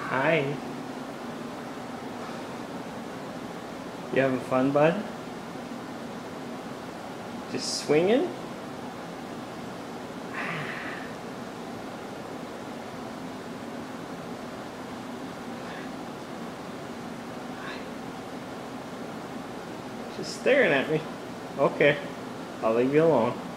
Hi. You having fun, bud? Just swinging? Just staring at me. Okay, I'll leave you alone.